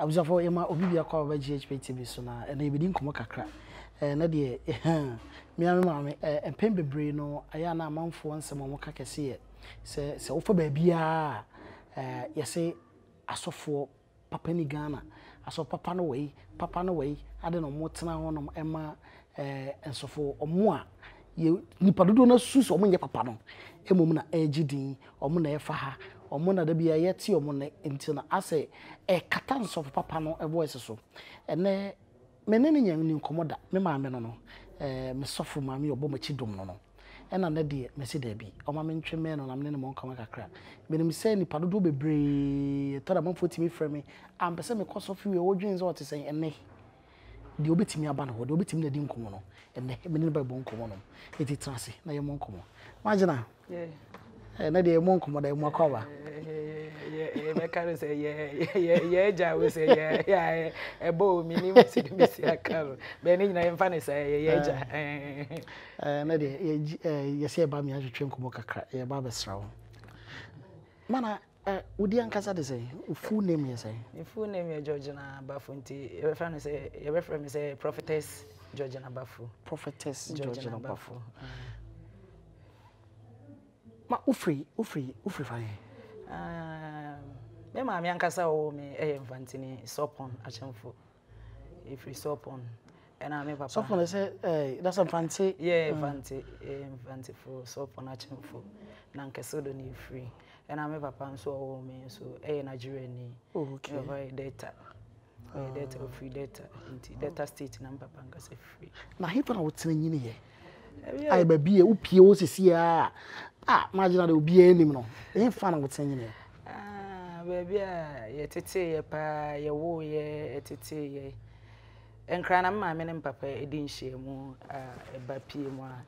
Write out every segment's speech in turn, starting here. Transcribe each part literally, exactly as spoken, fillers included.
abusafo yema obi bia kwa ba Ghpage T V so na na yebedi nkomo kakra eh na de me ame maame eh pen bebre no aya na amanfo nsem mo ka kese ye se se wo fa ba bia eh yese asofo papa ni Ghana aso papa no wei papa no wei ade no mo tena ho no ema eh ensofo omo a ye nipa dodo na susu omo nye papa no emom na ejidin omo na efa ha omo na da bia yeti omo na enti na ase e kata nsofo papa no e voice so ene menene nyan ni nkomoda me maame no no eh me sofo maame obo machi dom no no ena na de me se da bi oma me ntwe me no na me ne mo nkama kakra me ne me se nipa dodo bebre tora manfo timi frame am pese me kosofi we wodwen zo te sen ene de obetimi aba no de obetimi na di nkomo no ene me ne ba bo nkomo no eti trase na ye mo nkomo magina yeah eh na de mo nkomo da mo akwa yeah me can say yeah yeah yeah ja we say yeah yeah e bo mi ni me si me si akaro be ni na mfa ne say yeah ja eh na de ye se ba mi ahwetwe nkomo kakra ye ba besra wo mana eh udi ankasa de say full name ye say the full name is Gina Bafunti e friend say e refer me say prophetess Gina Bafu prophetess Gina Bafu ma ufri ufri ufri fa ah me ma mi ankasa o me e infantini sopon achemfo if we sopon and I me papa sopon say eh that's infanti yeah infanti infanti for sopon achemfo na nkeso do ni free and I me papa so o me so e Nigeria ni okay very data data free data into data state na papa nkasa free na hipa na wotena nyine ye ai ba bia upie wo sisi a ah imagine that obi anim no e fa na wotena nyine ah baby a ye tete ye pa ye wo ye tete ye enkra na mama me ne papa edi nhyiemu a e ba pie mu a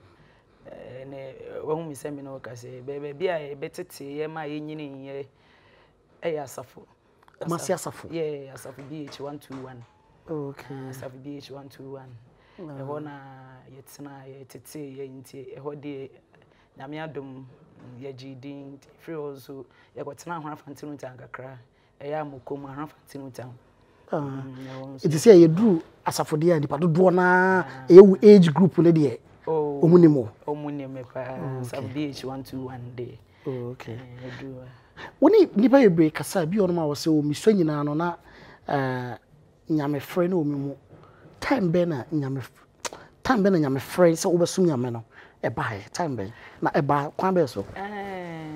ne wo mi se me no ka se baby bia ye betete ye ma ye nyine ye e ya safo Kumasi asafo yeah asafo B H one two one okay asafo B H one two one e ho na ye tena ye tete ye nti e ho de nyame adom ye gidin free also ye go tena ho afantinu tankakra e ya mokom ho afantinu tan ah it is here ye dru asafo de nipa dodo na e wu age group ne de oh omunimo omunimo pa asafo B H one two one de okay e dru woni nipa ye break kasa bi ono ma wo se o miswa nyina no na eh nyame frɛ na omimu time be na nyame time be na nyame frɛ se wo besu nyame no e bae time be na e ba kwan be so eh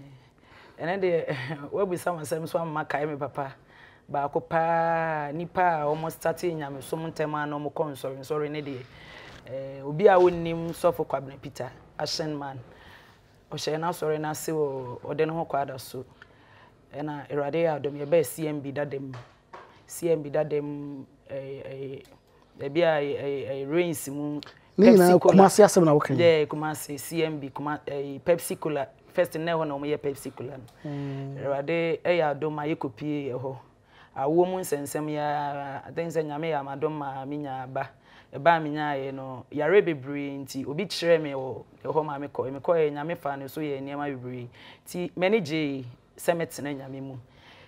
ene de we bi sama sam so amma kai me papa ba ko pa nipa almost starting nyame so ntema na mo kon sorry sorry ne de eh obi a wonnim sofo kwabna Peter ashen man o she na sorry na se o ode no ho kwada so ena erade ya dom ye ba C M B dadem C M B dadem eh eh bia eh rains mu ni na Kumasi asem na wo kan yeah Kumasi C M B kuma eh Pepsi Cola first na ho na mo ye Pepsi Cola erade eh ya dom aye kopie ye ho awo mu nsensem ya atense nyame ya madom ma minya ba e ba minya ye no yare bebre nti obi kire me wo ho ma me ko me ko ye nyame fa ne so ye niam bebre ti manage summit na nyame mu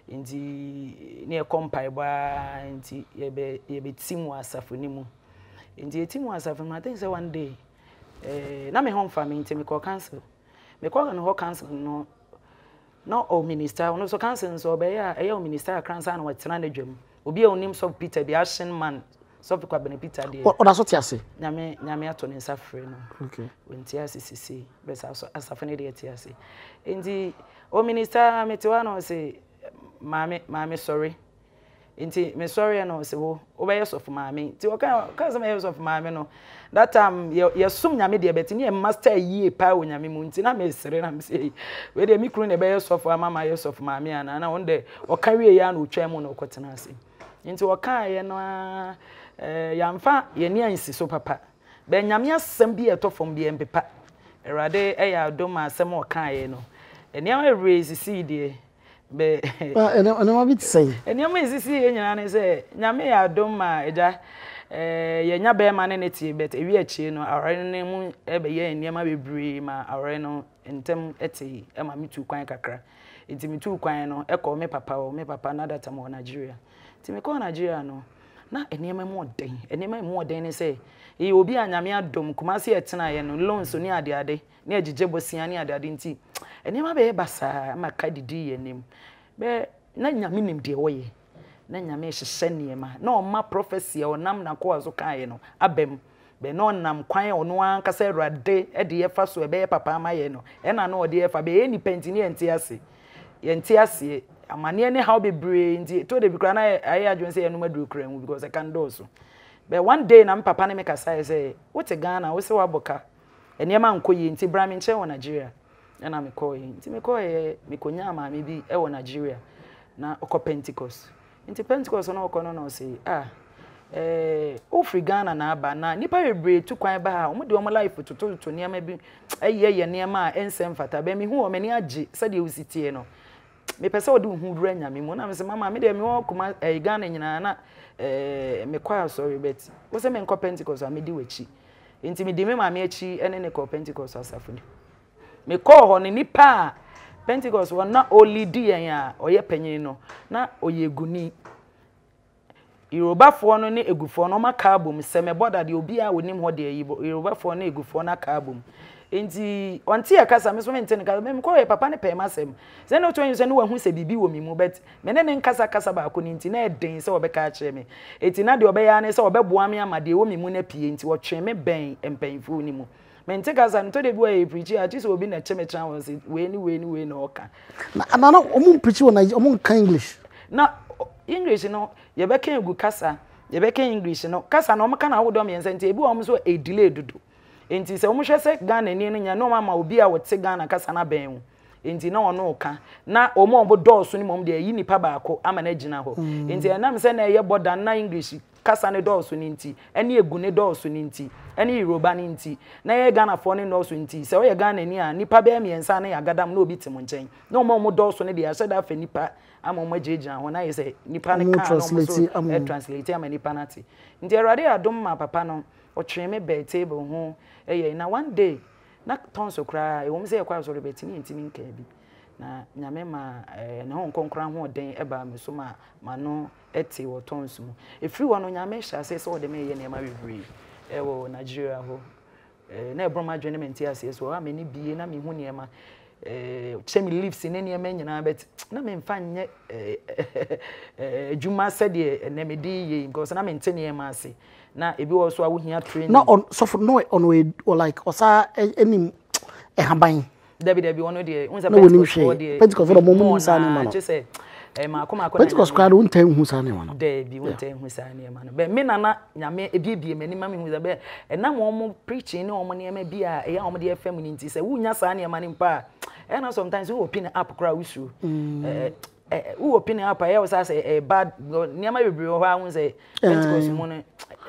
nti ne e kompai ba nti ye be ye be timu asafo ni mu nti timu asafo ma think say one day eh na me home family nti me ko cancel me ko no ho cancel no no o minister no so cancel so be ya e ya o minister kransa na watena na dwam obi a onim so Peter bi ashen man so fi kwa bene Peter de o da so ti ase nyame nyame ato ne nsa frɛ no okay wenti ase sisi besa so asafo ne de ti ase nti o minister metewa no se maame maame sorry nti me sorry no se wo obeye so for maame nti o kan kan some years of maame no that time ye sum nyame de beti ne master yie pa wo nyame mu nti na me sere na me say we de mikru ne beye so for mama ye so for maame ana na won de o kan wie ya na o twa mu na o kotena ase nti o kan ye no eh yamfa ye ne ansi so papa be nyame asem bi etofom bi empepa erade e ya adoma asem o kan ye no ene a raise seed be ah ene ene ma bit say ene ma isisi ye nyina ne se nyame ya adoma eja eh ye nya be ma ne netie bet ewi achi no awre ne mu e be ye ene ma bebre ma awre no entem eti e ma mitu kwan kakra enti mitu kwan no e ko me papa o me papa na data mo Nigeria Ti me ko Nigeria no na enema mo den enema mo den ne say e obi anyame adom Kumasi etena ye no loans ni ade ade na agije bosia ni ade ade nti enema be basa maka didi ye nim be na nyame nim de woye na nyame hyehye niema na o ma prophecy o nam na ko azo kan ye no abem be no nam kwan ono anka se Awurade e de ye fa so e be papa ama ye no e na na o de ye fa be eni penti ni enti ase ye enti ase amane ne how be brave nti to de bi kra na aye adwon se ye no maduru kra mu because I can do so. But one day na papa ne me kasa say what a Ghana wo se waboka eniema nkoyi nti bra me nche wo Nigeria na me koyi nti me koyi me konya ma me bi e wo Nigeria na okọ Pentecost nti Pentecost na okọ no no say ah eh o free Ghana na aba na nipa bebre tu kwan ba ha o de o life to to to niema bi eye ye niema a ensem fata be me hu o me ni age se de usitie no me pese o de hu dura nyame mu na me se mama me de me wo kuma eh Ghana nyina na eh me kwa sorry bet wo se me nko Pentecost a me di wachi enti me di me ma me achi ene ne ko Pentecost asafuni me ko ho ne nipa Pentecost wo na only di yan a oye panyin no na oye guni Yoruba fo no ne egufo no maka abom se me boda de obi a wonim ho de yi Yoruba fo na egufo na ka abom enti onti ya kasa me so me ntene kasa me ko ye papa ne pe masem se no to yin se no wahu se bibi wo mi mu bet me ne ne nkasa kasa ba ko ni enti na eden se obeka a kire me enti na de obeya ne se obeboa me amade wo mi mu na pie enti wo twe me ben empanfo ni mu me ntene kasa no to de bi wa e preach a ti so obi na cheme chan won se we ni we ni we na oka na na omu preach wo na omu kan English na English no ye be kan egu kasa ye be kan English no kasa no omka na wo me enti ebi wo so e delay dudu enti se omo hwe se Ghana ni nya no mama obi a wote Ghana kasa na ben hu enti na ono ka na omo obo dooso ni mom de yi nipa baako ama na Gina ho enti na me se na ye boda na English kasa ne dooso ni nti ene egu ne dooso ni nti ene Yoruba ni nti na ye Ghana fo ne dooso nti se o ye Ghana ni a nipa be miensa na Agadam na obi timo nchen na omo omo dooso ne de ya da fa nipa ama omo Gina ho na ye se nipa ne ka no so e translate ama nipa na ti nti Awurade adom ma papa no o twe me be table ho eye na one day na tonso kra e wo mse yakwa so rebeti ni ntimi nka bi na nyame ma eh na hon konkran ho den e ba me so ma ma no eti wo tonso mu e free wo no nyame hya se so de me ye na ma webri e wo Nigeria ho eh na ebroma dwene me nti ase so a me ni bie na me hu ne ma eh chemi leaves ne ne ma nyina bet na me mfa nye eh juma sede na me di ye because na me nte ne ma ase na ebi wo so awuhia training na on so for no on we or like osa enim e haban Debi debi ono de unza Pentecost for de Pentecost for mo mu sa ne ma no se e ma akoma akona Pentecost crowd un tan hu sa ne ma no debi un tan hu sa ne ma no be me nana nyame ebi ebi mani ma me hu za be e na mo mo preaching ne omo ne ma bi a e ya omo de F M ni nti se wunya sa ne ma ne mpa e na sometimes we open up crowd we su eh eh we open up e was say e bad ne ma bebre ho ha hu say Pentecost mo no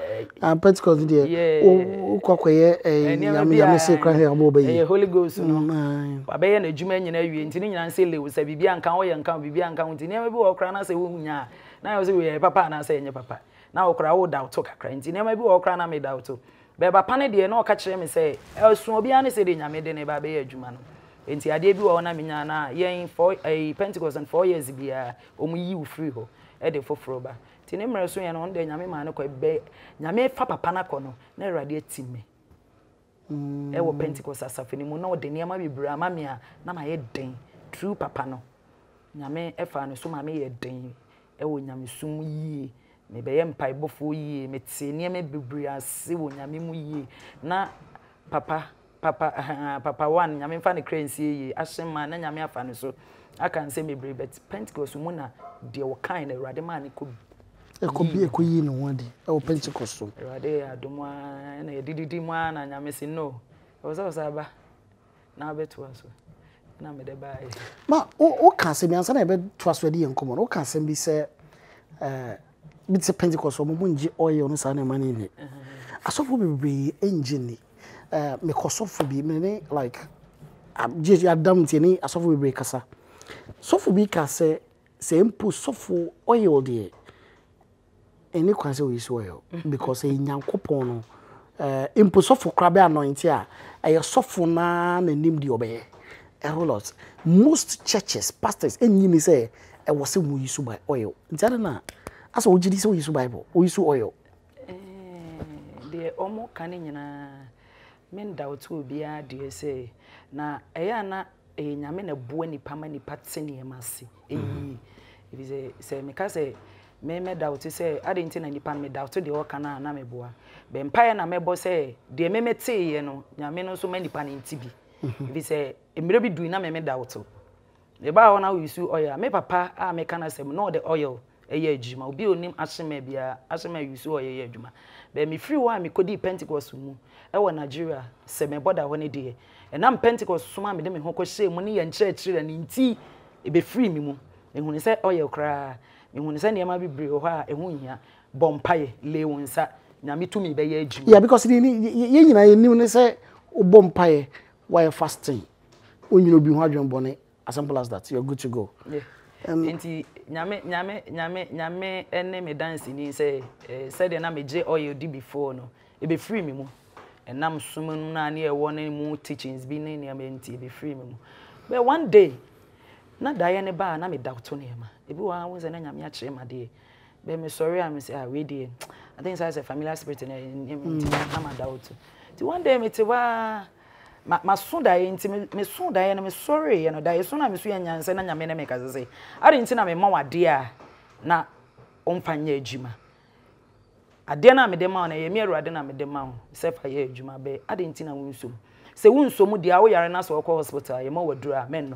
ah Pentecost dey o kwakoye eh nyame nyame se kra he abo bayi eh Holy Ghost no wa be ye na adwuma nyina wie nti ni nyina se lewu sa bibia nka wo ye nka bibia nka nti ne ma bi wo kra na se wo nya na yo se we papa na se nye papa na wo kra wo da to kakra nti ne ma bi wo kra na me da to be papa ne de na o ka kire me se esu obi ane se de nyame de ne ba be ye adwuma no enti ade bi wo na me nya na yen for eh Pentecost and four years bia omu yi wo free ho e de foforo ba tini mre so ye no de nyame ma ne ko be nyame fa papa na ko no na Awurade atime mm e wo Pentecost asafeni mu na o de niam bibira ama me a na ma ye den true papa no nyame e fa no so ma me ye den e wo nyame sum yie me be ye mpai bofo yie me tie niam bibira ase wo nyame mu yie na papa papa uh, papa one nyame fa ne krensie yie ahyema na nyame afa no so aka nse me bre bet Pentecost mu na de wo kan na Awurade ma ne ko ekobi ekoyi no wadi e o Pentecost so Awurade adomwa na yedididi mu na nyame se no o so so aba na beto aso na me de bae ma o o kan se mi ansa na be to aso de yenkomo o kan se bi se eh bi se Pentecost so mo nji oil no sa na mani ni asofo bebre engine eh me kosofo bi me ne like am je adam ti ni asofo bebre kasa sofo bi ka se se empu sofo oil de any kwan say we use oil because e nyankopon no eh empu sofo krabe anointing a e sofo na na nim di obeye a whole lot most churches pastors enyi ni say e wo se mu use by oil ntana na asa wo gidi se wo use Bible wo use oil eh de omo kan nyina men doubt obi a de say na eya na e nyame na bo nipa ma nipa tsene mase eyi ebi say say me ka say me me doubt say ade nti na nipa me doubt de o kana na me boa be mpaye na me bo say de me mete ye no nyame no so ma nipa ne nti bi ebi say emire bi du na me me doubt e ba ho na we use oil me papa a me kana say no the oil eye adwuma obi onim ahyema bia ahyema use oil eye adwuma be me free wa me kodi Pentecost mu e wo Nigeria se me boda ho ne de e na Pentecost suma me de me ho ko hye mu ne ye nkyere kyere ne nti e be free me mu e hu ne se oil kra me hu ne se ne ma bibre ho a e hu hia bompaye le wonsa nyame tumi be ye adwuma yeah because ye nyina ye nim ne se o bompaye why fasting onyino bi ho adwen bone as simple as that you're good to go yeah um enti nyame nyame nyame nyame ene me dance ni say say de na me je oil di before no e be free me mu enam sumun na na e won mu teachings bi ne ne me enti e be free me mu but one day na daye ne ba na me doubt ne ma e bi wa won say na nyame a kire ma de be me sorry am say ah we dey I think say familiar spirit ne enti na ma doubt ti one day me ti wa ma ma so daye nti me so daye na me sorry you know daye so na me so yanyanse na nyame na me kazese ade nti na me ma wade a na omfanya adwuma ade na me de ma na ye me Awurade na me de ma ho se fa ye adwuma be ade nti na wonsom se wonsom dia wo yare na so ko hospital ye ma waduru a men no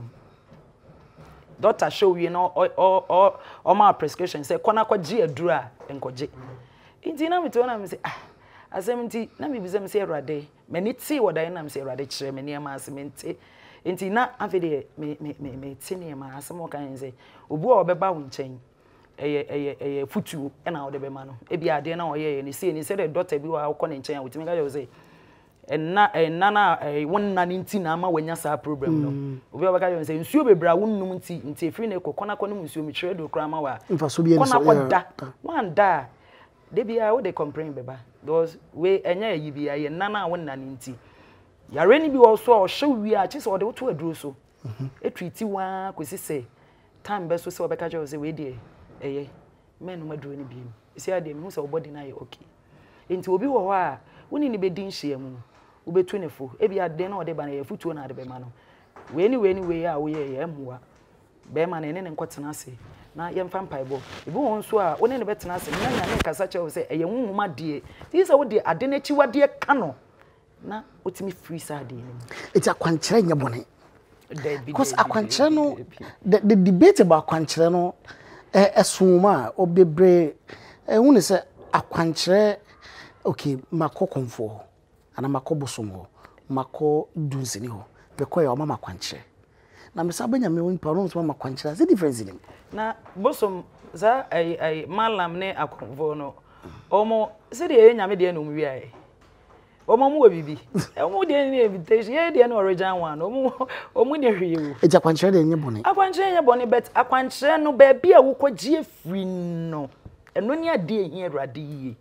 doctor show you no o o o ma prescription say kona kwa gi aduru a enkoje nti na me to na me say ah asem nti na me bizem say Awurade mani ti wodan na me say Awurade kire me ne ma asem nti na afede me me me me ti ne ma asem o kan say obu a obeba wo nchen eye eye eye futu e na wo de be ma no e bi ade na wo ye ne see ni say the doctor bi wa ko ne nchen a wotimi ga yo say enna enna na wonna ne nti na ma wanya sa problem no obi obeka yo say nsuo bebra wonnum nti nti efiri ne kokona kono nsuo mi kire do kra ma wa kona koda wan da de bia wo de complain beba because we enya yi bia ye nana wonna ne nti yare ni bi wo so o hye wi a chi so de wo to aduro so etwiti wa kwesi say time be so say obeka jo say we de eye men no maduro ni bi isi ade mi hu say body na ye okay enti obi wo ho a woni ni be din hye mu wo betu ne fo e bia de na ode ba na ye futuo na ade be ma no we ni we ni we a wo ye ye emwa be ma na ne ne nkotena ase na ye mfa mpaibo ebi won so a woni ne betena ase na nya ne kasa che wo say eye nwuma de ti say wo de ade na chiwade ka no na otimi free side ni it's akwankyere nya bone because akwankyere no the, the debate about akwankyere no eh esuma obebre eh woni say akwankyere okay mako konfo ana mako bosomo mako dunsini ho beko ya mama akwankyere na mesa benya me won paron so mama akwankyere is the difference in na bosom za ai ai malam ne akonfo no omo se de nyame de na omwi ai omo mu bibi omo de ni invitation ye de na original one omo omo de hwewu e ja akwankyere de nye bone akwankyere nye bone bet akwankyere no ba bia wo kogye free no eno ni ade ehia Awurade yi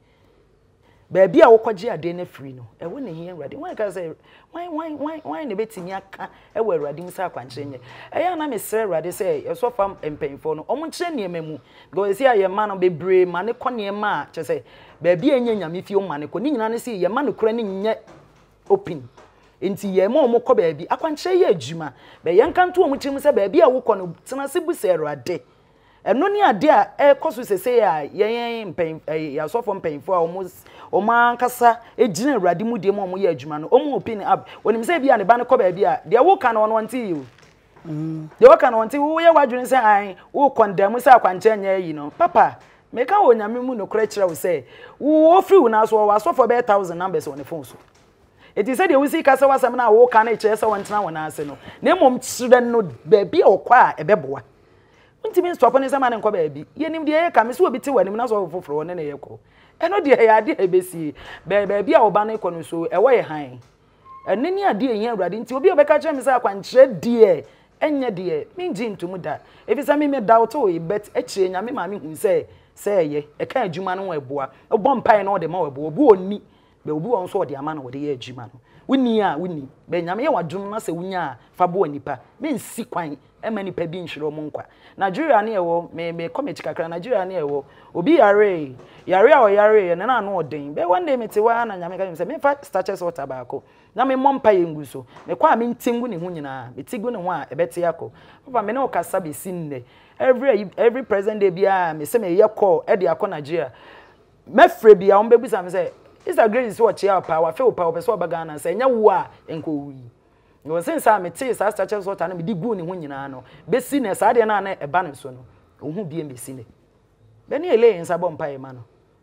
ba bia wo kogye ade na free no e wo ne hia Awurade wan ka say wan wan wan wan ne betimi aka e wo Awurade mu sa akwankyere nye e ya na me sere Awurade say e so fam empenfo no omo kyere ne emamu go esi aye ma no bebre ma ne kone ma che say ba bia enya nyame fi o ma ne ko ni nyina ne say ye ma no kura ne nye open enti ye ma omo ko ba bi akwankyere ye adwuma ba ye nkanto omo kyere mu say ba bia wo ko no tena se bu se Awurade eno ni ade a e koso sese a yen mpen ya sofo mpenfo a omo omo ankasa ejina Awurade mu de mo ye adwuma no omo open up onim se bia ne ba ne ko ba bia de wo ka no no nti yi mm de wo ka no nti wo ye wadwene se an wo condemn se akwanche nya yi no papa me ka wo nyame mu no kra kira wo se wo free wo na so wo asofo be one thousand numbers on the phone so it is said you see kasa wasam na wo ka na kire se won tena wona ase no na mom kire no ba bia wo kwa a ebeboa ntimi stop ne sama ne nko ba bi yenim de ye ka me so obi te wanim na so foforo ne ne ye ko eno de ye ade e besi ba ba bi a wo ba ne ko no so e wo ye han ene ni ade ehia Awurade nti obi obeka kire me sa akwankyere de enye de me ngi ntum da efisa me me doubt o bet e kire nyame ma me hu se se ye e ka adwuma no eboa obom pai no de ma eboa obu oni be obi won so de ama na wo de ye adwuma no wuni a wuni be nyame ye wadwom na se wunya a fa bo nipa me nsi kwan e ma nipa bi nhwere mo nkwa Nigeria na ewo me me committee kakra Nigeria na ewo obi yare yare a o yare na na no odin be one day me te wa na nyame ka se me fa starches water ba ko na me mompa ye ngu so me kwa me ntingu ne hu nyina me tigu ne ho a ebete yakọ papa me ne o kasa be sinne every every present day bia me se me ye call e de akọ Nigeria me frɛ bia on be bisa me se is a great is what you power feel power person obaga na say nya wo a enko wi no since am te sa starches water na me di gu ne ho nyina no be si ne sa de na na e ba ne so no ohu bia me si ne be ne ele nsa bɔ mpa ye ma no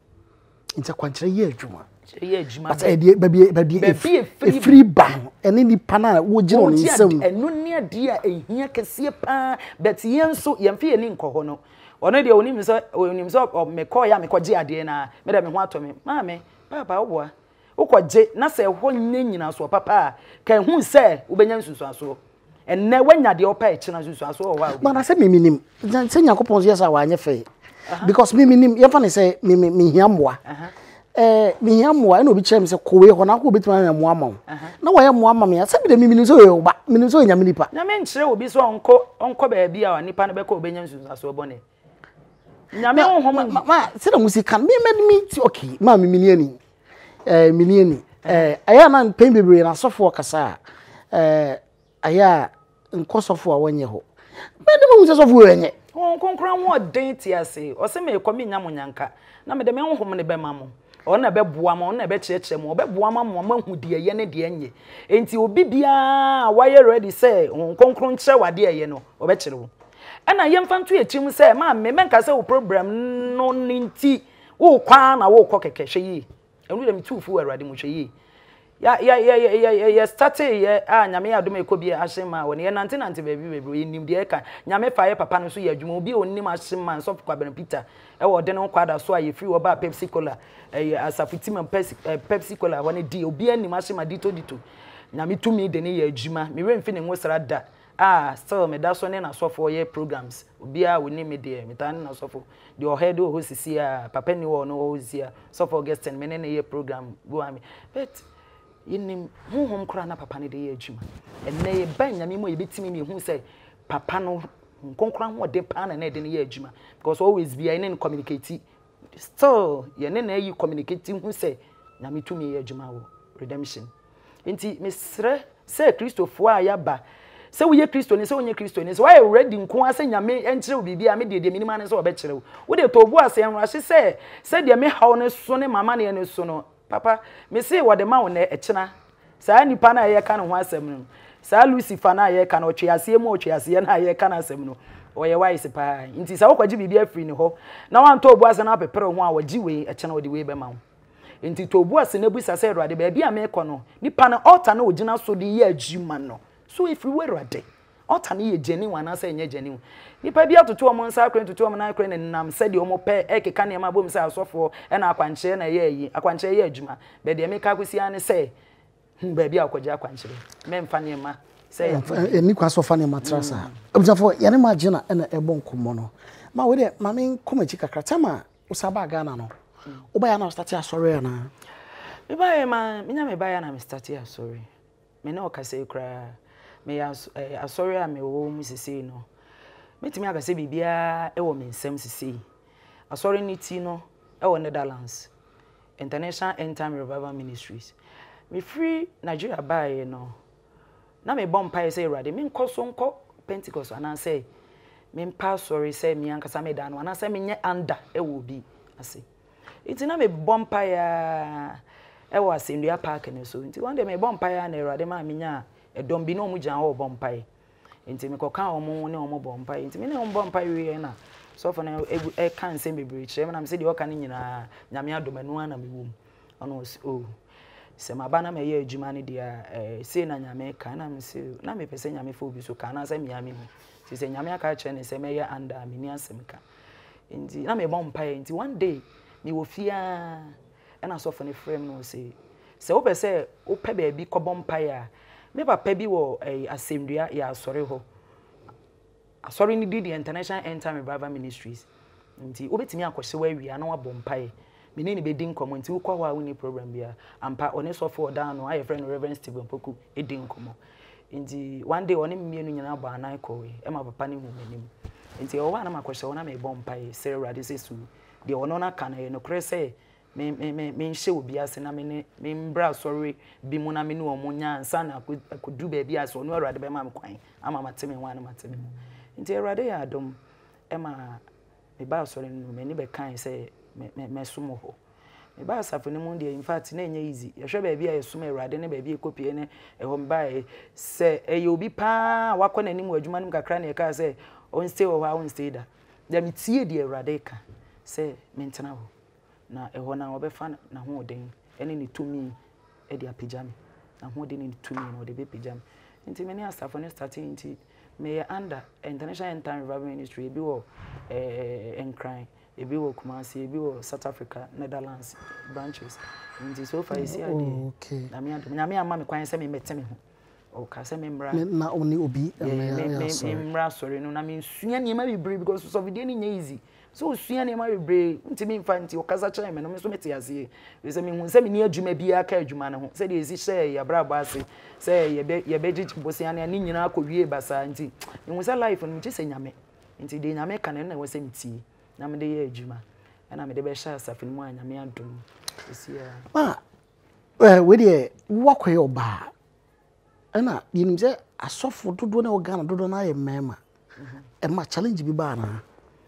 nta kwankyere ye adwuma ye adwuma but e de baby baby e free ban ene ni pana wo giro ne nsam eno ne ade a ehia kese pa but ye nso ye mfe ye ni nkɔ no ono de onim so onim so me call ya me kɔgye ade na me da me ho atɔ me ma me papa wo ukɔgye na sɛ ho nyɛ nyina so papa ka hu sɛ ubenya nsusu aso enne wanya de opa e kyina nsusu aso wo wa ma na sɛ miminim sɛ Nyankopɔn yesa wa anya fɛ because miminim ye fa ne sɛ mi mi hia mmoa eh mi hia mmoa na obi kyerɛ me sɛ kowe ho na ko obetuma na mmoa ma na wo yɛ mmoa ma me sɛ bi de miminim sɛ o ba miminim sɛ onyame nipa na me nkyerɛ obi so onko onko ba bia wa nipa no bɛka obenya nsusu aso bɔne nyame ho ho ma sɛ na musika me me me okay ma mimini ani eh miniani eh aya na pen bebre na sofo kasa eh aya nkosofo a wonye ho me de mu sofo wenye won konkran ho den ti ase o se me komi nya munyanka na me de me honhom ne be ma mo o na be boa mo o na be kyekye mo o be boa ma mo ma hu de ye ne de anye enti obi bia why ready say won konkron kyerɛ wade ye no o be kyerɛ wo ana yemfa nto echim say ma me menka say wo problem no ninti wo kwa na wo kɔ keke hwe yi enu dem tufu awrade mo hwe yi ya ya ya ya ya start ye a nyame ya dom ekobie ahyema woni ye nante nante baby baby ye nim de e ka nyame fa ye papa no so ye adwuma obi onim ahyema nso kwa ben Peter e wo de no kwada so a ye free oba Pepsi Cola eh asafutima Pepsi Pepsi Cola woni di obi anim ahyema dito dito nyame tumi de ne ye adwuma me remfi ne nwosra da ah still me da so ne na so for ye programs obi a woni me de me tan na so for the head o hosisi a papa ni wo no hosisi a so for guesting me ne ne ye program go am but yinim honhom kura na papa ne de ye adwuma enne ye ban nyame mo ye betimi me hu say papa no nkonkran ho de pa na na de ne ye adwuma because always be in communicate still ye ne na yi communicating hu say nyame tumi ye adwuma wo redemption enti mesre say Christopher a ya ba se wo ye Kristo ni se wo nye Kristo ni se why already nko ase nyame enkyere wo bibia me de de minima ne se wo be kyere wo wo de to bu ase enrahye se se de me hawo ne so ne mama ne ne so no papa me se wo de ma wo ne ekyena saa nipa na ye ka ne ho asem no saa Lucifer na ye ka na otwe ase mu otwe ase na ye ka na asem no o ye wise pa nti sa wo kwaji bibia free ne ho na wan to bu ase na pepere ho a waji we ekyena wo de we be ma wo nti to bu ase na bu sa se Awurade ba bia me kɔ no nipa na altar na ogina so de ye adwuma no so if we were ready altar na ye genuine wana say nye genuine nipa bia toto o mo nsa akran toto o mo na akran na nam se de o mo pe ekeka ne ma bom se asofo e na akwanche na ye yi akwanche ye adwuma be de me ka kwesi ane say hm ba bia akwaje akwanche me mfa ne ma say eni kwa sofa ne matrasa objafo ye ne ma Gina na ebo nkomo no ma we de ma me nkomachi kakra tama usaba Ghana no oba ya na start asori na me ba ye ma me nya me ba ya na me start asori me na o ka say kra me asori a me wo mu sisi no metimi aka se bibia e wo me nsem sisi asori ni ti no e wo Netherlands International End Time Revival Ministries me free Nigeria bae no na me bom pae say Awurade me nkoso nko Pentecost ana say me mpa sorry say me ankasa me da no ana say me nye under e wo bi ase iti na me bom pae a e wo Asendua Park ne so iti one day me bom pae na Awurade ma me nya edom bi no mu jan ho bom pae enti me koka omo ne omo bom pae enti me ne omo bom pae wi na so for na e kan se bebre kire me na me se de oka ne nyina nyame adom anu ana me wom ono o se ma ba na me ye adwuma ne dia eh se na nyame ka na me se na me pese nyame fo bi so ka na se me ame mu se se nyame aka kire ne se me ye anda me ni asem ka enti na me bom pae enti one day me wo fia e na so for ne frame no se se wo pese wo pe ba bi ko bom pae a me papa bi wo eh, Asendua ya asori ho asori ni di the International End Time Revival Ministries nti obetimi akwose wa wi ana wa bompae me ne be din komo nti ukwa wa woni problem bia ampa one so for down no aye friend Reverend Stephen Poku e din komo nti one day one me nu nyina ba anan kowe e ma papa ne hu manim nti o wa na makwhye wona me bom pai sere rade sesu de ono na ka na ye no kre se me me me me nhye obi ase na me ne me mbra sorry bi mu na me ne omo nya ansa na akodu ba bi ase ono rade be ma me kwan ama mateme ho ana mateme ho nti rade ya adom e ma me ba sorry no me ni be kan se me me sumo ho me ba safo ne mu de in fact na enye easy ye hwe ba bi a sumo rade ne ba bi ekopie ne e ho mba e se e ye obi pa wakọ na nim adwuma nim kakra na e ka se on stay o wa on stay da dem tie de rade ka se me ntena ho na eho na obefa na ho oden ene ni tumi e dia pijami na ho oden ni tumi na ode be pijami nti me ni asafo ne starting nti me under international time revival ministry bi wo eh enkran e bi wo Kumasi e bi wo South Africa Netherlands branches nti so far isi ade okay na me adom na me ama me kwan se me meteme ho o ka se me mbra na oni obi me mbra sorry no na me sua ni ma bibre because so video ni nya easy so sua ne ma bebre ntimi infanti o kasa chai me no me so meti ase we se me hu se me ni adwuma bia aka adwuma ne ho se de ezi share ya bra ba ase se ye be ye be gichi bosia ne nyina akowie basa nti me hu se life no me se nyame nti de nyame ka ne na we se mti na me de ye adwuma na me de be share asafin mu anyame adom esi ya ma eh we de wakwe oba ana yinim se asofo dodo na Ghana dodo na ye mema e ma challenge bi ba na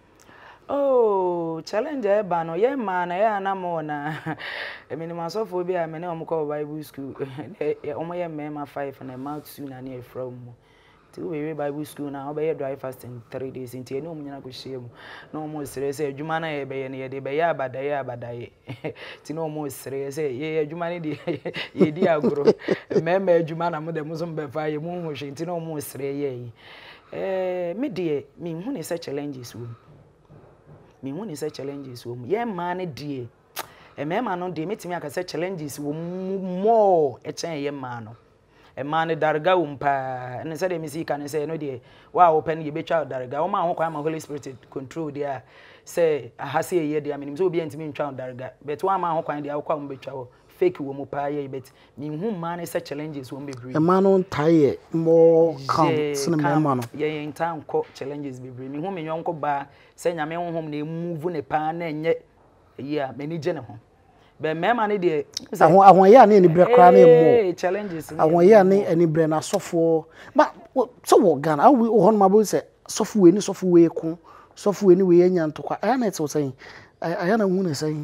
oh challenge e ba no ye ma na ya na mo na e mi ni masofo bi a me ne o ko Bible school o mo ye mema five na ma two na na e from ti we Bible school na o be ye dry fasting three days nti ene o munyana ko hiem na o mo sere se adwuma na ye be ye ne ye de be ye abadaye abadaye ti na o mo sere se ye adwuma ne de ye di agoro mema adwuma na mo de mo so be fa ye mo ho hwe nti na o mo sere ye eh me de me hu ne se challenges wo me hu ne se challenges wo ye ma ne de e mema no de metimi aka se challenges wo more e chen ye ma no e ma ne darga umpa ne se de mi si kan se no de wa open ye betwa darga o ma ho kwa ma Holy Spirit control dia se ahase ye dia me nim so obi antimi ntwa darga but wa ma ho kwa dia kwa mo betwa wo fake wo mo pa ye bet me hu ma ne se challenges wo bebre e ma no ntaye more count sene me ma no ye ye ntan ko challenges bebre me hu me nyonko ba se nyame honhom na move ne pa na enye ye a me ni je ne ho be mema ne de ahon ahon ye na ni bre kra na emo challenges ahon ye na ni bre na sofo ba so wo Ghana awu hon ma bo se sofo we ni sofo we ku sofo we ni we nya ntokwa aya na etso say aya na hu na say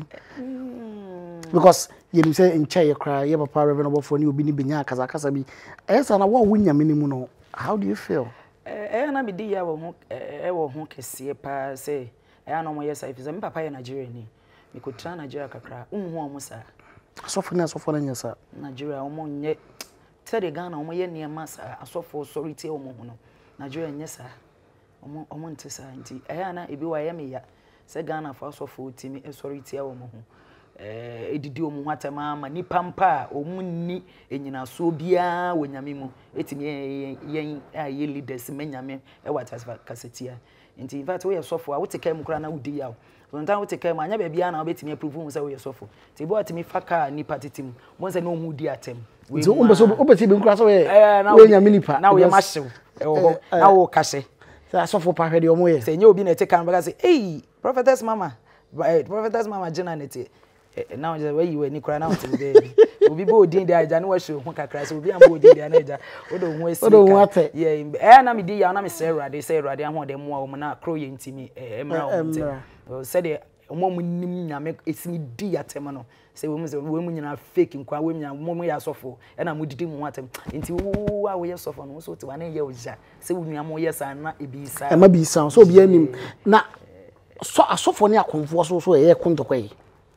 because you know say in chair cry ye papa Reverend Obofo ni obi ni benya akasa akasa bi esa na wo wunya minimu no how do you feel eh na bi di ya wo ho e wo ho kese pa say eh na mo yes if say me papa ye Nigeria ni me ko tra Nigeria kakra unhu omo sa asofo na asofo na nyesa Nigeria omo nye te de Ghana omo ye niema sa asofo sorry tie omo ho no Nigeria nyesa omo omo nte sa nti eh na ebi wa ye me ya se Ghana fa asofo timi e sorry tie omo ho eh edidi omu hatama ma ni pampa omu ni enyina so bia wonyame mu etimi yen aye leaders menyame e watas kasetia nti in fact we sofo a wo teka mu kra na wudi ya so ntan wo teka mu anya ba bia na obetimi approve mu se we sofo ti bo atimi faka ni patitim mo se no hu di atem we so umbe so obeti bi kra so we wenyame nipa na we mahyew e wo na wo kase sa sofo pa hwede omo ye se nye obi na teka mu say hey prophetess mama prophetess mama Gina nete now just where you any cry now to baby obi bo odin dey aja no wa show hu kakra so obi am bo odin dey na aja odo hu esi ka yeah eh na me di ya na me say Awurade say Awurade ahụ de mu a wo na kro ye ntimi emra wo say de mo mu nim nyame esimi di atem no say wo mu say wo mu nyina fake nkwa wo mu mo mu ya sofo e na mo didi mu atem nti wo a wo ye sofo no so ti wa na ye oja say wo nua mo ye sa na ebi sa e ma bi sa so obi anim na so asofo ne akonfo so so ye kontokwa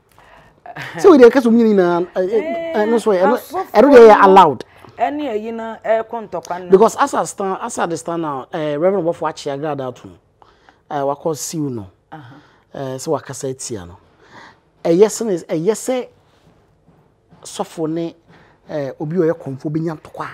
so we dey case of me na no so I don't dey allowed any you know e kontokwa because as I stand as I stand now eh Reverend Obofo achi Agradaa to eh wako siu no eh so wakasa etia no eh yes is eh yes sofo ne eh obi o ye konfo bi nya ntokwa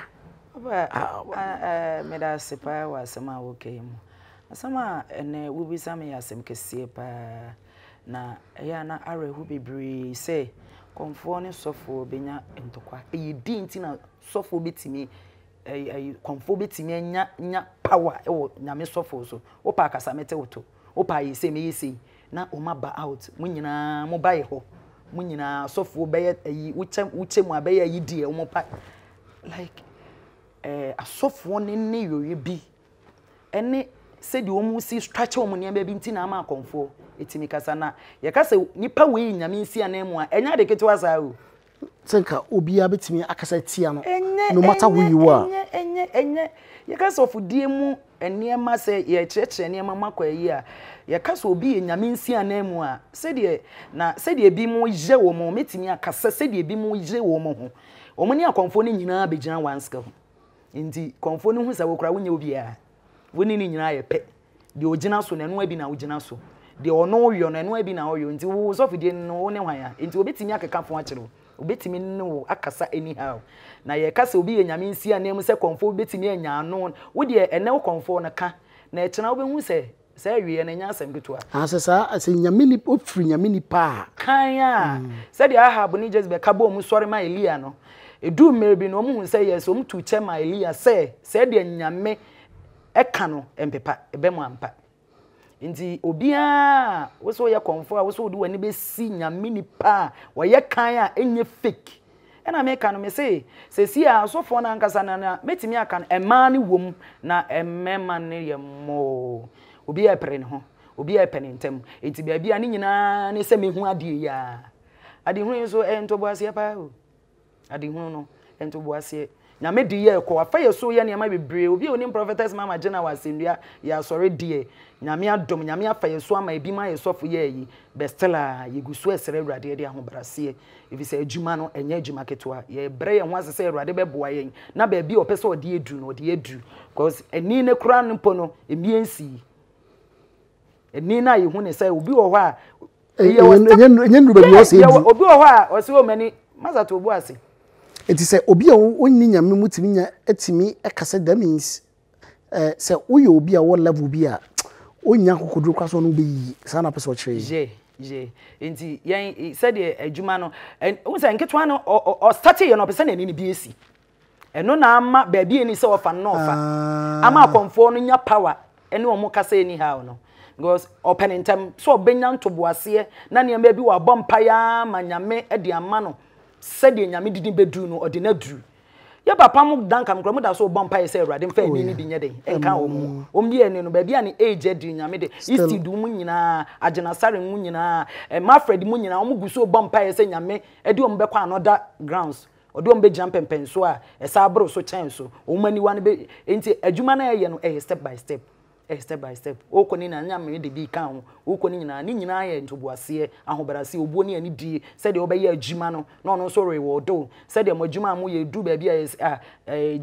eh me da sepa wa sama okay mu asama ene wo bi sama ya sem kese pa na eya na arehu bebre say konfo ne sofo benya ntokwa e di nti na sofo betimi eh eh konfo betimi anya nya power e wo nyame sofo so wo pa akasa mete woto wo pa yi say me yi say na o ma ba out munyina mo ba ye ho munyina sofo be yi wuche wuche mu abeya yi die wo pa like eh asofo ne ne yoye bi ene se di omu si structure omu ne bi nti na ama konfo etimi kasa na ye kasa nipa we nyame nsi anemu a enya de ketewa sa o senka obi abetimi akasa tia no no matter who you are enye enye enye ye kasa ofudie mu enema se ye cheche enema makwa yi a ye kasa obi ye nyame nsi anemu a se de na se de bi mu je wo mo metimi akasa se de bi mu je wo mo ho omo ni akonfo ni nyina abegina wanska ho nti konfo ni hu sa wokura wonya obi a woni ni nyina ye pe de ogina so na no abi na ogina so de ono yo na no abi na oyo nti wo so fidie no wo ne hwan ya nti obetimi akeka fo akere obetimi no akasa anyhow na ye kasa obi ye nyame nsi anem se konfo obetimi anya ano wo de ene wo konfo no ka na ekena wo behu se se awie na nya asem ketoa asesa ase nyame ni ofri nyame ni pa kan ya se de ahab ni jezbe ka bo mu sori ma elia no edu merebi no mu hu se yes o mu tu che ma elia se se de nyame eka no empepa ebe mu ampa nti obia wo so ye konfo a wo so de wani be si nyame ni pa wo ye kan a enye fake ena me kan me say se si a so fo na nkasa na metimi aka ema ni wom na emmema ne ye mo obi e pere ne ho obi e pene ntem enti bia bia ni nyina ne se me hu ade ya ade hu so ento boase pa o ade hu no ento boase nyame di ye ko afa ye so ye ne ma bebre obi oni prophetess mama Gina wasendua ya sori die nyame adom nyame afa ye so ama ebi ma ye sofo ye yi bestela ye gusu esere urade de ahobrase ebi se adwuma no enye adwuma ketwa ye bre ye ho asese urade beboa ye na ba bi opese ode edu no ode edu because eni ne kura no po no emiensi eni na ye hu ne say obi wo ho a enye enye nru ba bi o se edu obi wo ho a o se o mani mazato obu ase enti se obi a wonni nyame mutimi nya etimi ekase that means eh se uye obi a wo level bi a onya kokodro kwaso no be yi sana pese o kire je je enti yen se de adwuma no wo se nketwa no o start ye no pese na ni bi esi eno na ama ba bi eni se ofa no ofa ama konfo no nya power ene o mo kasa eni ha no because open in time so obenya ntoboase na ne ma bi wa bompa ya ma nyame e de ama no se de nyame didi bedu no ode na duru ya papa mu danka mkro mu da so bompa se urade mfa ni ni bi nye den enka o mu o mi eni no ba bia ni age adi nyame de isti du mu nyina agena sare mu nyina e ma Fred mu nyina o mu guso bompa se nyame e de o mbekọ another grounds o de o mbe jump pen so a e sa abro so chen so o mani wan be enti adwuma na ye no e step by step eh step by step o ko ni na nya me de bi kan o ko ni nyina ni nyina ye ntoboase ahobarase obuo ni ani die se de obeye adwuma no no no so reward o se de modwuma mu ye du ba bi ah eh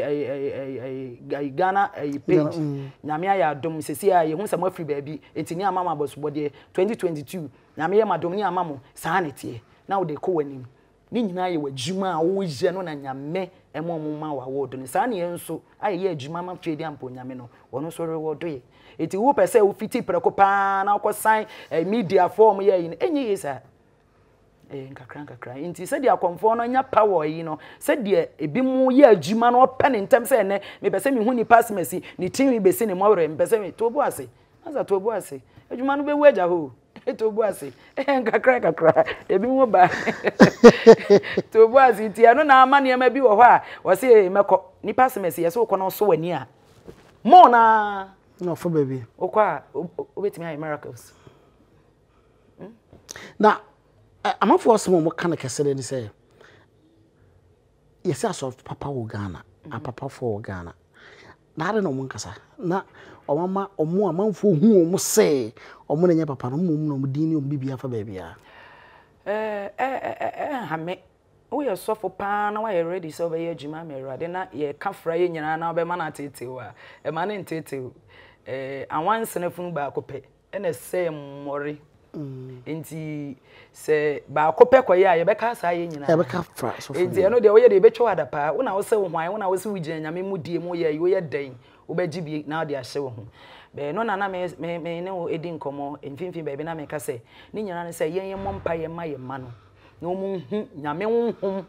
Ghana page nyame ya adom sesi a ye hu sam afri ba bi etini amama bosobode twenty twenty-two nyame ye madom ni amamo saa netie na o de ko wanim ni nyina ye wadwuma a wo je no na nyame emo muma wa wodo ni saa ne enso aye adwuma ma trade ampo nyame no wono so reward ye eti wo pese wo fiti preko pa na ko sign media form ye yin enye yesa eh nkakran kakran enti se dia konfo no nya power yi no se dia ebi mu ye adwuma no pen ntem se ne me pese me hu ni pass mesi ni tin be se ne mawre me pese me to bo ase asa to bo ase adwuma no be wu aja ho to bo ase eh nkakran kakran ebi mu ba to bo ase ti ano na ama ne ma bi wo ho a wo se meko ni pass mesi ye se wo no so wani a mo na no for baby okwa obetimi ay miracles na I'm for some more kind of cassette and say, yes, I saw Papa or Ghana, a Papa for Ghana. Now I don't know one cassa. Now, or mamma or more amount for whom must say, or more than your papa, no more Dini or Bibi for baby. Eh, eh, eh, I met we are so for pan away already so by your Jimmy, rather not ye can't fry in your now by man at it, a man in Tito, eh, and once in a phone back pay, and a same worry. Enti se ba kopɛ koye a ye beka sa ye nyina e beka fra so enti eno de wo ye de betwa wada pa wo na wo se wo hwan wo na wo se wo gina nyame mu die mu ye yo ye den wo be gibi na de ahye wo ho be no na na me me ne o edi nkomo mfimfin be be na me ka se ni nyina ne se yen yen mompa ye ma ye ma no na omu hu nyame honhom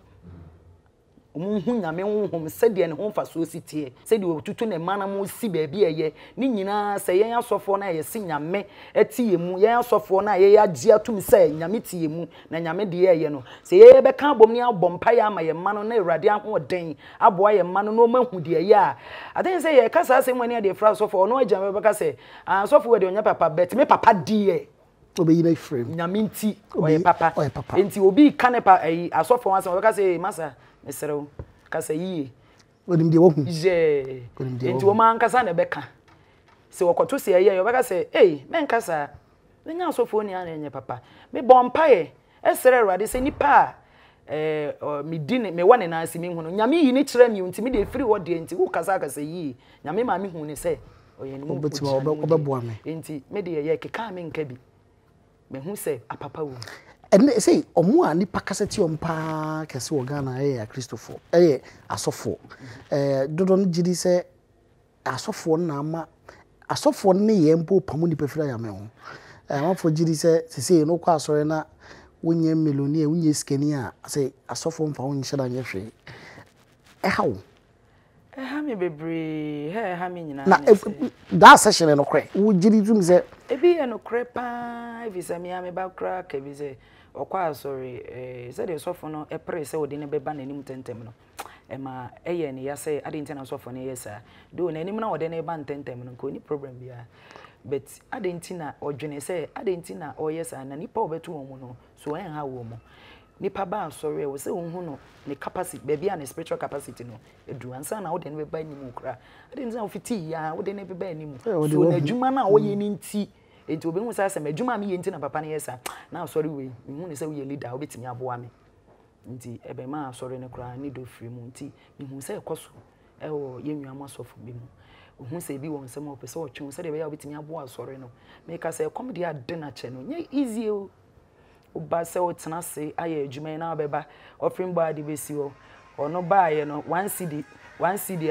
omu hu nyame honhom se de ne honfa so sitie se de otutu ne mana mo si be bi eye ni nyina se yen asofo na ye si nyame eti emu yen asofo na ye agye atum se nyame ti emu na nyame de ye no se ye be ka bom ni abompa ya ma ye ma no na Awurade ahoden aboa ye ma no no mahu de ye a I think say ye kasa se mo ne de fra asofo no agya be ka se asofo we de onya papa bet me papa die obe yi na frame nyame nti oye papa enti obi kanepa ayi asofo wanse we ka se masa mesrew kasa yi onim de wo hu je enti wo man kasa na beka se wokoto se ye yo beka se eh men kasa menya asofo ni ana enye papa me bompa ye esere Awurade se nipa eh me dine me wane na asi me hu no nyame yi ni kire mi enti me de free wo de enti wo kasa kasa yi nyame ma me hu ni se oye ni mu obeboa me enti me de ye keka me nka bi me hu se apapa wo and say omo a nipa kaseti ompa kese wo Ghana eh Christopher eh asofo eh dodo no gidi se asofo na ama asofo ne ye mpo pamu nipa fira ya me ho eh amafo gidi se sese no kwa asore na wonye meloni wonye skeni a say asofo mfa wonye shada nye hwe eh hawo eh ha me bebre he ha me nyina na that session no kre wo gidi tum se ebi e no kre pa evisa me ame ba kra ka bi se okwa sorry eh say the sofo no e pre se odi ne beba nanim tentem no e ma eye ne ya say ade ntina sofo ne yesa do nanim na odi ne ba tentem no ko ni problem bia but ade ntina odwene say ade ntina o yesa na nipa obeto wo mu no so en ha wo mu nipa ba sorry we say wo hu no ne capacity be bia ne spiritual capacity no edu ansa na odi ne beba anim kra ade ntina ofiti ya odi ne beba anim so na adwuma na wo ye ni nti enti obi hu say asem adwuma me ye nti na papa ne yesa na sorry we me hu ne say we leader obetimi aboa me nti ebe ma sorry ne kra ni do free mu nti me hu say ekoso e wo ye nnuama sofo bi mu hu say bi won sem opese o twen say de be ya obetimi aboa sorry no me ka say come dey ade na che no nye easy o oba say o tena se aye adwuma na obeba offering body be si o ono ba ye no one cd one cd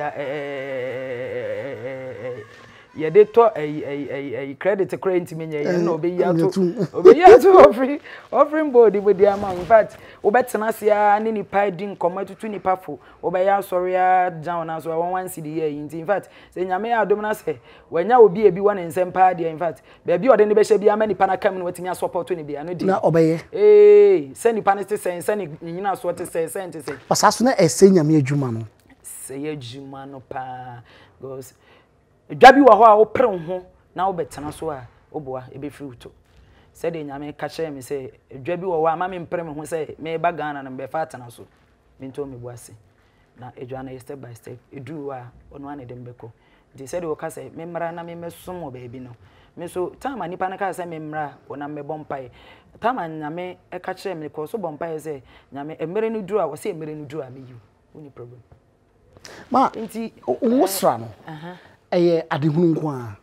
eh ye de to eh eh credit credit me nye na obeyi ato obeyi ato offering offering body we dey am in fact obetena se a ne nipa di nkoma tutu nipa fo obeya sorry a down na so one cd here in fact say nyame adom na se wanya obi ebi wan nsem pa de in fact be bi ode ne be hye bi ama nipa na kam ne watimi support ne bia no di na obeye eh se nipa ne te sen se ni nyina so te sen sen te sen pasaso na ese nyame adwuma no se adwuma no pa because dwabi wa ho a wo pre ho na wo betena so a oboa ebe free uto said de nyame ka kire me say dwabi wo wa ma me mpre me ho say me ba Ghana na me fa atena so me nto me buase na edwa na step by step edu wa ono ane dem beko they said wo ka say me mra na me mesom o ba bi no me so time nipa na ka say me mra wona me bompai time nyame e ka kire me ko so bompai say nyame emere no duru a wo say emere no duru a me you oni problem ma nti wo sra no aha eye adehunu nko a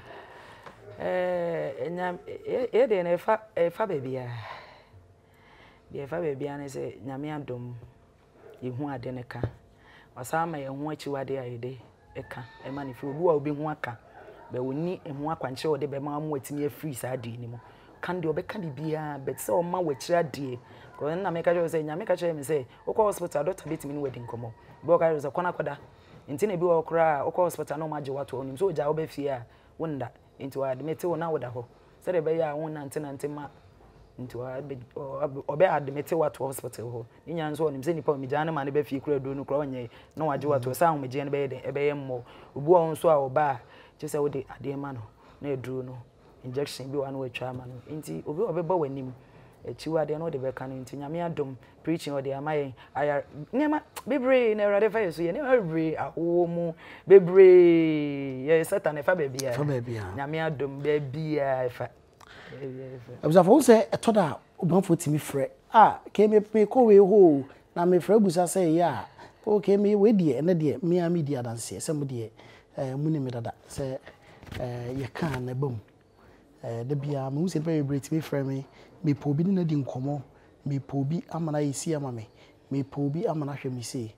eh nyam e de na fa fa bebia de fa bebia na se nyame adom yehu ade ne ka wasama yehu achiwade ayede eka e ma ne fi obi wa obi hu aka be woni ehu akwanche ode be ma mu atimi afiri sa ade ni mu kan de obeka de bia but se o ma wachira de ko na me ka je se nyame ka che me se okọ hospital doctor betimi ni wedding komo be o ka je kwana kwada nti na bi wo kra okọ hospital no ma je wato onim so ja oba fie a wonda nti wa admit wo na woda ho se de be ya won nante nante ma nti wa obe admit wato hospital ho ni nya nso onim se nipa o mi jana ma ne be fie kra do no kra onye na waje wato sa ho me je ne be ye e be ye mmo obu o nso a oba je se wo de ade ma no na eduro no injection bi wa na watwa ma no nti obi obeba wanim echiwade no de be kan nti nyame adom preaching o de amaye aya nema bebre na Awurade fa yeso ye nema bebre awo mu bebre ye satan fa bebia fa bebia nyame adom bebia fa abza fo se etoda obanfo timi frɛ ah ke me pe ko we ho na me frɛ busa se ya o ke me we die ene de me a media dance se mo de eh muni me dada se eh ye kan na bam eh de bia me se pe bebre timi frɛ me me po bi na di nkomo me po bi amana yesi ama me me po bi amana hwɛ me se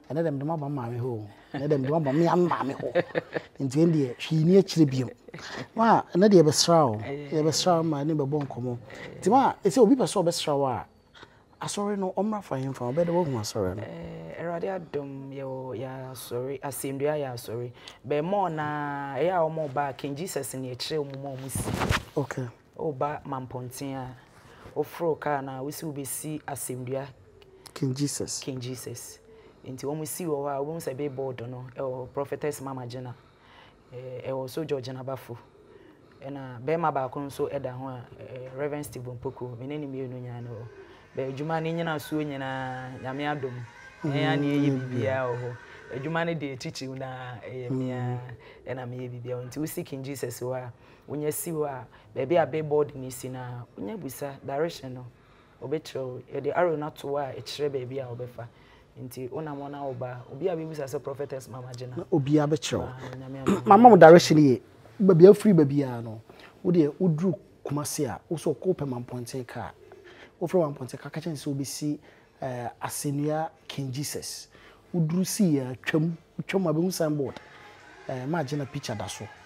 ene dem dem aba maame ho ene dem dem aba me am maame ho nti ende hwi ni akire biem ma ene de be srawo ye be srawo ma ni be bon komo nti ma ese obi pese obe srawo a asori no omra fa him fa obe de wo hu asori no eh erade adom ye ya asori asendua ya asori be mo na e ya omo ba King Jesus ni e kire omo mo si okay oba mampontin a ofro ka na wisi ubesi asendua King Jesus King Jesus nti omo si wo ha wo se be board no e prophetess mama Gina eh e wo so Gina bafo ena be ma ba ko nso eda ho a Reverend Stephen Poko meneni me enu nya no be adwuma ne nyina so nyina nyame adom eya ne ye bibia ho adwuma ne de chichi na eye mia ena me ye bibia nti wo King Jesus wa wonya si wa be be a board ni si na wonya busa direction no obetro e de arrow na to wa e kire be bia obefa nti ona mo na oba obi a be busa se prophetess mama Gina obi a be kire mama mo direction ye bia free bia no wo de udru kumase a wo so ko pe man point ka wo from one point ka ka chen se obi si eh asenua King Jesus udru si ya twam twam abe signboard eh ma Gina picture da so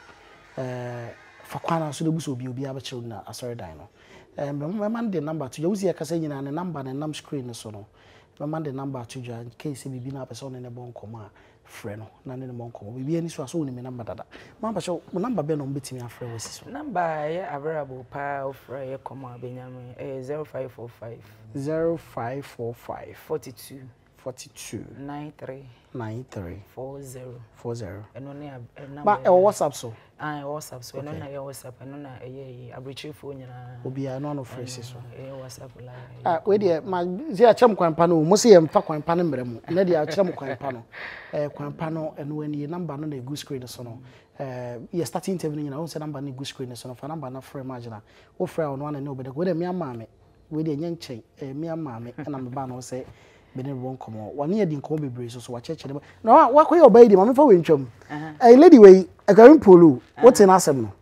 eh fakwana so de buso obi obi a be kire na asori dan no eh me man de number to you see ka say nyina ne number na nam screen so no me man de number to you in case bibi na person ne bon koma frɛ no na ne mo nko bibi ani so aso ne me number dada ma ba sho mo number be no betimi afrɛ wasi so number ye available pa ofra ye koma benyame eh zero five four five zero five four five forty-two forty-two ninety-three ninety-three forty forty eno ne number ba e WhatsApp so ah WhatsApp so eno na ye WhatsApp eno na eye abrichifo nyina obi a no no phrase so eh WhatsApp la ah we de ma zi a chem kwanpa no mo se ye mfa kwanpa no mrɛ mu na de a chem kwanpa no eh kwanpa no eno ani number no na egu screen so no eh ye starting interview nyina won se number na egu screen so no fa number na frɛ ma Gina wo frɛ ono na ne obede we de me amaame we de nya nkyɛn eh me amaame na me ba no se bene bon komo wane ye di nkomo bebre so so wa cheche na wa koye obayi di ma me fa we ntwam eh lady we akarin polo what na asem no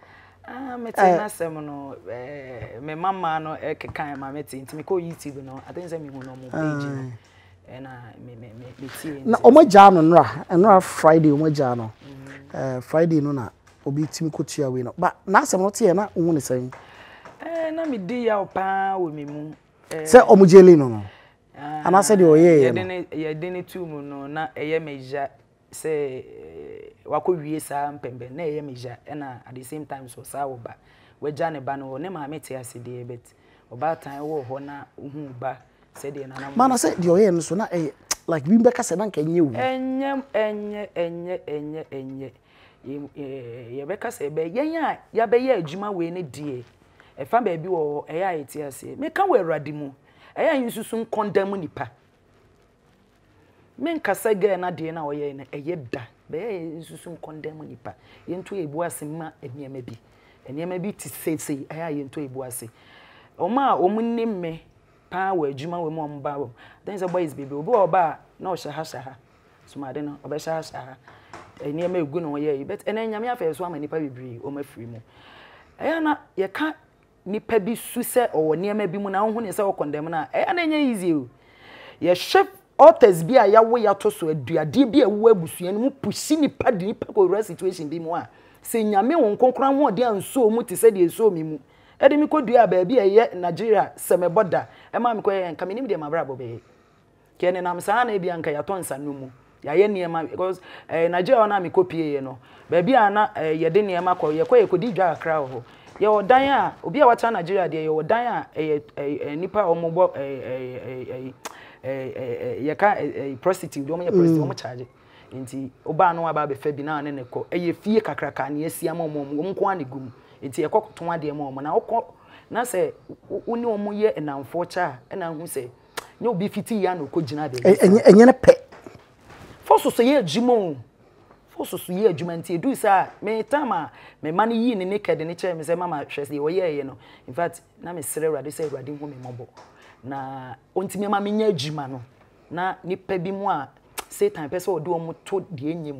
ah meti na asem no eh me mama no e kekan ma meti ntimi ko YouTube no I think say me hu no mo page no eh na me me me tie na omaja no nra nra Friday omaja no eh Friday no na obi timi ko tua we no ba na asem no tie na hu ne san eh na me di ya opa we me mu eh se omujeli no no ana said o ye ye de ye de ne tu mu no na eye meja se wakowie saa mpembe na eye meja na at the same time so saa wo ba weja ne ba no ne ma mete ase de bet oba tan wo ho na hu ba se de na na mana se de o ye no so na eh like bi mbeka se na nka nye wu enye enye enye enye enye ye beka se be yen a ya be ye adwuma we ne die e fa ba bi wo e ya eti ase me ka we awrade mu eya yinsusun condemn nipa men kasa ge na de na oye na eye da be yinsusun condemn nipa yento ebu ase ma eniema bi eniema bi ti sese eya yento ebu ase oma omunne me pa wa adwuma we mo mba bo then say boys baby obi oba na o shaha shaha suma de no oba shaha shaha eniema egu no oye but ena nyame afa so ama nipa bibiri o ma free mu eya na ye ka nipa bi su se o niema bi mu na hu ne se o condemn na e na nya easy o ye chef authors bi a ya wo ya to so aduade bi a wo abusua mu pushi nipa di nipa ko real situation bi mu a se nyame won konkran ho de anso mu ti se de so mi mu e de mi ko dua ba bi eye Nigeria seme border e ma mi ko ye nka menim de mabra bo be ke ne nam sa na bi anka ya to nsa no mu ya ye niema because eh, Nigeria na mi kopie ye no ba bi ana eh, ye de niema ko ye ko ye ko di dwa akra ho ye odan a obi a wacha Nigeria de ye odan a eh, nipa omugbo eh eh ye ka prostitute do mo ye prostitute mo charge nti oba no aba be fa bi na ne ne ko eye fie kakraka ne asia ma mo mo nko ane gum nti ye kokoton ade ma mo na okọ na se uni omo ye enamfo cha na hu se nye obi fiti ya na ko gina de enye ne pe foso so ye adwuma foso so ye adwuma nti edu sa me tama me mane yi ne naked ne che me se mama hwese wo ye ye no in fact na me sere urade se urade hu me mobo na ontimi ma me nya adwuma no na nipa bi mu a Satan pese odo omo to de enyem no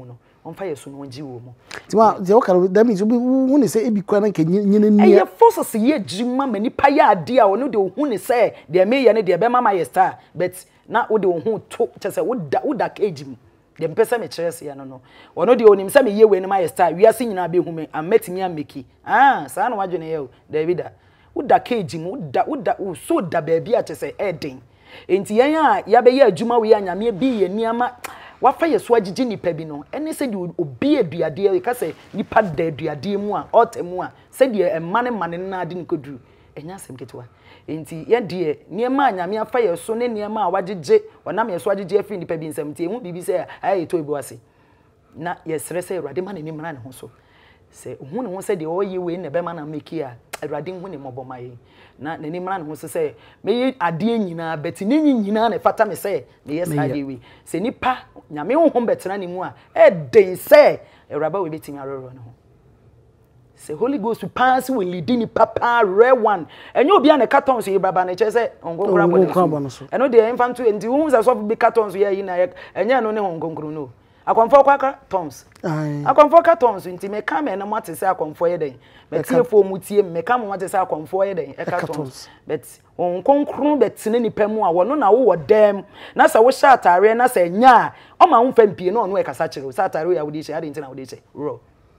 onfa yeso no ngi wo mu ti ma je okara that means hu ne say ebi kwa na nke nyine ni eye forces ye jima mani pa ya ade a ono de hu ne say de me ye ne de be mama ye star but na wo de hu to che say wo da wo da cage mu de mpesa me kire se ya no no ono de onim say me ye we ne ma ye star wi ase nyina be hu me ametimi ameki ah saa na wadwene ye o David wo da cage mu wo da wo da wo so da ba bia che say eden enti yan a ya be ye adwuma we anyame bi ye niama wafa yeso agigi nipa bi no ene se de obi aduade e ka se nipa da aduade mu a otemu a se de emane mane na ade nkoduru enya asem ketewa enti ye de niema anyame afa yeso ne niema a wagigi onam yeso agigi afi nipa bi nsam ti ehu bibi se aye to ebu ase na yesre se Awurade ma ne ni mra ne ho so se hu ne ho se de oye we ne be ma na meki a Awurade hu ne moboma ye na ne ni mra ne ho so se me ade nyina beti ne nyina na fata me se me yes ade we se nipa nyame ho betena ne mu a e den se Awuraba we betimi aroro ne ho se Holy Ghost pass we lead ni papa rare one enyo obi an carton so yebaba na che se ongonkora bono so eno de infantu enti hu se so bi carton so ye yi na enye no ne ongonkoro no akonfo kwaka tons akonfo ka tons nti me ka me na mate se akonfo ye den but tie fo mu tie me ka mo mate se akonfo ye den e ka tons but on konkrun betene nipa mu a wono na wo dem na se wo sha atare na se nya o ma wo fampie na ono e kasa kire sa atare ya wo di she ade nti na wo di she ro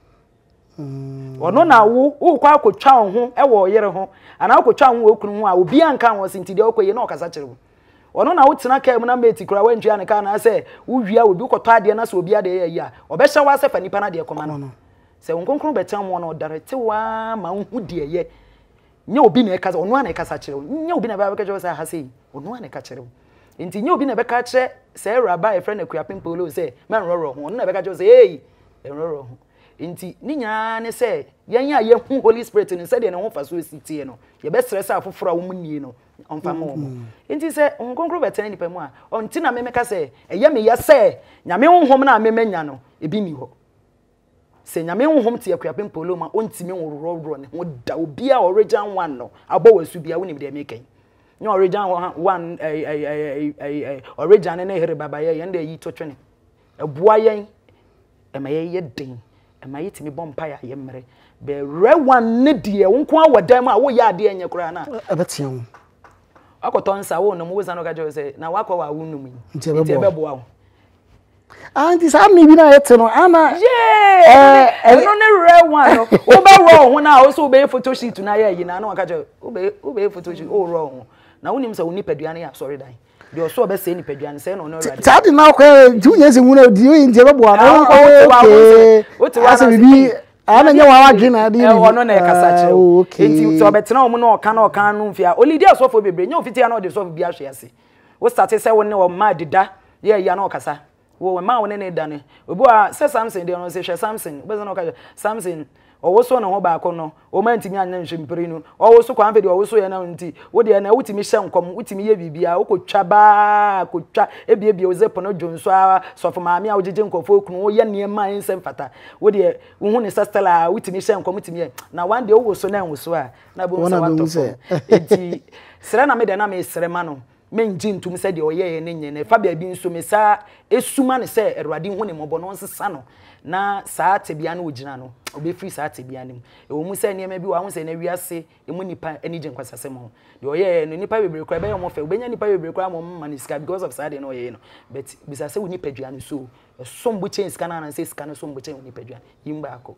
wono na wo wo kwa akotwa ho e wo yere ho ana akotwa ho okunu ho a obi anka ho sinti de okoye na o kasa kire ono na wutina ka mu na meti kura wantwa ne ka na se wuwia obi kwoto ade na se obi ade ya ya obehye wa se fa nipa na de koma no se wonkonkron betan mo na odarete wa ma hu de ye nya obi na ekasa ono na ekasa kire nya obi na ba beka se ha sei ono na ekasa kire enti nya obi na beka kire se Awuraba e friend akua pimpolo se man roro ho ono na beka kire se hey roro ho enti ni nya ne se yan ya ye hu Holy Spirit ni se de ne ho fa so sitie no ye be stress afoforo a wo munnie no onfa mo enti se onkonkro betene nipa mu a onti na memeka se eye me ya se nyame honhom na memenya no ebi ni ho se nyame honhom tie akua pempolo ma onti me wororo ne ho da obi a original one no abo wasu bia wonim de mekan no original one eh eh eh original ne here baba ye yende yi to twene eboa yen e ma ye ye den e ma yitimi bompa ya ye mmere be re one ne de wonko awodam a wo ya de enye kura na abetia akoto nsa wo no mo weza no gajo se na wakọ wa wunum nti ebebo wa anti sa mi bi na yete no ana eh no ne re one no wo be ro ho na wo so be photo shoot na ya yi na na wakajo wo be wo be photo shoot o ro ho na wonim sa woni paduane ya sorry dan de o so be se ni paduane se no no rade sa di na kwa junya se mu na di nti ebebo wa no okay o ti wa bi ana nya wa Gina di e wono na ekasa kire enti so betena omo na oka na oka no mfia olidi asofo bebre nya ofiti ya na o de sofo bi ahwe ase wo start se wonne o ma dida ye ya na okasa wo ma wonne ne da ne obu a se Samson de no se hwe Samson bezo na oka Samson owo so na ho ba ko no o ma ntimi anya nhwempere no owo so kwa mfedi owo so ye na nti wo de na wutimi hye nkom wutimi ye bibia wo kotwa ba kotwa ebie bie ozepo no dwonso a sofo maame a wojeje nkofo okunu wo ye ne ma ensem fata wo de wo hu ne sastela wutimi hye nkom wutimi ye na one day wo so na enwo a na bo so wato enti sere na me de na me sere ma no menji ntum se de oye ye ne nyene fa bia bi nso me sa esuma ne se Awurade hu ne mobo no nsesa no na saa tebia no ogina no obe free saa tebia nim e wo mu se niam bi wa hu se na wiase emu nipa enije nkwasase mo de oye no nipa bebre kra be yo mo fe obenya nipa bebre kra mo maniska because of saa de no oye no but bisa se wo nipa dua no so sombo chain scan na se scan no sombo chain wo nipa dua yimba ako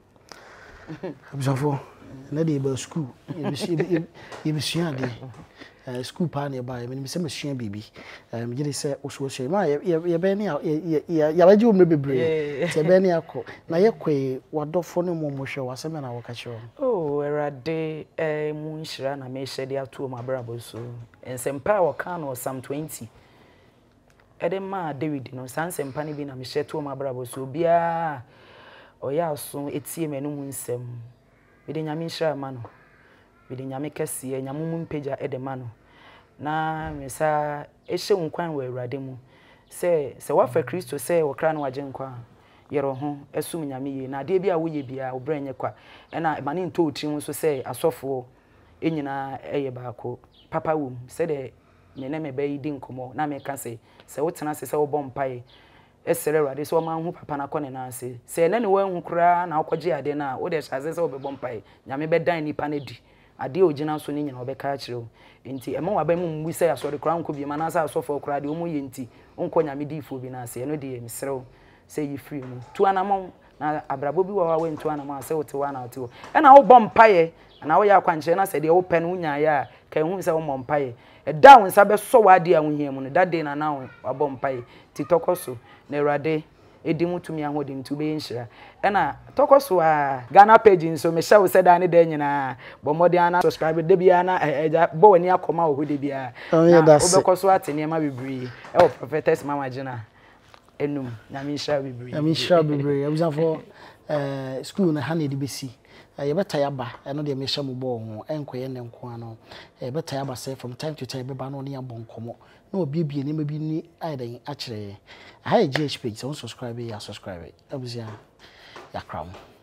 abjafo na de ba school ye ye be sua de Uh, school pa ne ba me se masua bibi um gide se oso so ma ye be ne ya ya baji o me bebre se be ne akọ na ye kwe wadofo ne mo mohwe waseme na woka kire oh Awurade eh mu nhira na me hye de ato ma brabo so ensempa wo ka no Psalm twenty ede ma David no sansempa ne bi na me hye to ma brabo so bia oya so etie menu mu nsem bi de nyame nhira ma no bi de nyame kese nyamumu mpagya edema no na mesa ehye nkwan wa Awurade mu se se wafa Kristo se wokra no waje nkwa yero ho esum nyame ye na de bia wo ye bia wo brenye kwa ena mane nto otri mu so se asofo enyina eye baako papa wom se de me na me bayi di nkomo na me ka se se wotena se se wo bompai esere Awurade so ma hu papa na kone na ase se na ne wanhu kura na akɔgye ade na wo de hyase se obebɔ mpae nyame bɛdan nipa na di ade ogina so ne nyina obɛka kyerɛ wo enti ɛma waba mu mbu sɛ asɔre kura nko bi ma na asa asɔfo kura de omu yɛ enti onko nyame di ifo bi na ase no de misrew sɛ yi free mu tu anamɔ na abrabo bi wa wa ntu anamɔ sɛ wote wa na wote wo ɛna wo bɔ mpae na wo yɛ akwankyerɛ na sɛ de wo pɛ no nya ya a kan hu sɛ wo mɔ mpae ɛda wo nsa bɛsɔ wa ade a wo hia mu no that day na na wo abɔ mpae ti tɔkɔso na Awurade edi mutumi ahodim tu be nhyira ɛna tɔkɔso a Ghana page nso me hyɛ wo sɛ da ne da nyina bɔ mmɔden ana subscribe de bia na ɛgya bɔ wani akɔma wo hode bia na wobɛkɔso atene ma bebree ɛwɔ prophetess mama Gina enum na me nhyira bebree na me nhyira bebree abusafo eh school na ha na de besi ye beta yaba eno de me hye mo bo ho enkoye ne nko ano e beta yaba say from time to time be ba no ne yabon komo na obiebie ne mabi ni aiden a kire ha Ghpage so subscribe ya subscribe abuzia ya crown